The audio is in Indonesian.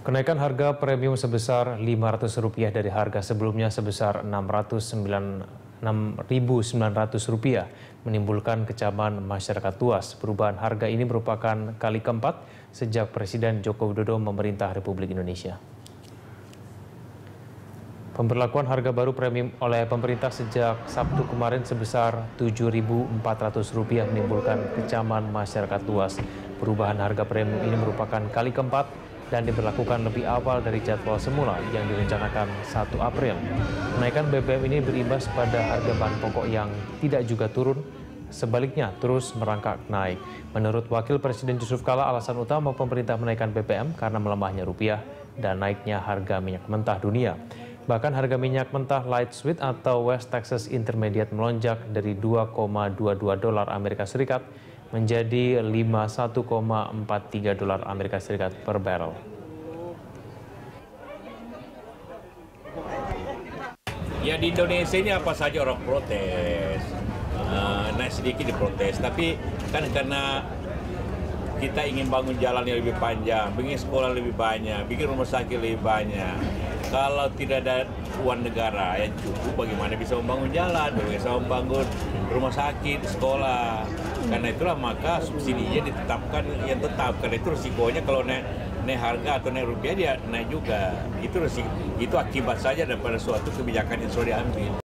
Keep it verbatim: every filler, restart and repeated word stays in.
Kenaikan harga premium sebesar lima ratus rupiah dari harga sebelumnya sebesar enam ribu sembilan ratus rupiah menimbulkan kecaman masyarakat luas. Perubahan harga ini merupakan kali keempat sejak Presiden Joko Widodo memerintah Republik Indonesia. Pemberlakuan harga baru premium oleh pemerintah sejak Sabtu kemarin sebesar tujuh ribu empat ratus rupiah menimbulkan kecaman masyarakat luas. Perubahan harga premium ini merupakan kali keempat dan diberlakukan lebih awal dari jadwal semula yang direncanakan satu April. Kenaikan B B M ini berimbas pada harga bahan pokok yang tidak juga turun, sebaliknya terus merangkak naik. Menurut Wakil Presiden Yusuf Kala, alasan utama pemerintah menaikkan B B M karena melemahnya rupiah dan naiknya harga minyak mentah dunia. Bahkan harga minyak mentah light sweet atau West Texas Intermediate melonjak dari dua koma dua dua dolar Amerika Serikat menjadi lima puluh satu koma empat tiga dolar Amerika Serikat per barrel. Ya, di Indonesia ini apa saja orang protes, uh, naik sedikit diprotes, tapi kan karena kita ingin bangun jalan yang lebih panjang, bikin sekolah lebih banyak, bikin rumah sakit lebih banyak. Kalau tidak ada uang negara yang cukup, bagaimana bisa membangun jalan, bagaimana bisa membangun rumah sakit, sekolah. Karena itulah maka subsidinya ditetapkan yang tetap. Karena itu risikonya kalau naik, naik harga atau naik rupiah dia naik juga. Itu risiko, itu akibat saja daripada suatu kebijakan yang sudah diambil.